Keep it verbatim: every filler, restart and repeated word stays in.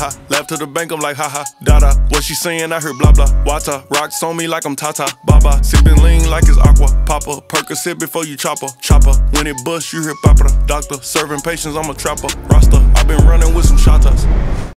ha. Left to the bank, I'm like, ha ha, da da. What she saying, I heard blah blah. Wata, rocks on me like I'm Tata, Baba. Sipping lean like it's aqua. Papa, Percocet before you chopper. Chopper, when it bust, you hear papa. Doctor, serving patients, I'm a trapper. Roster, I been running with some shotters.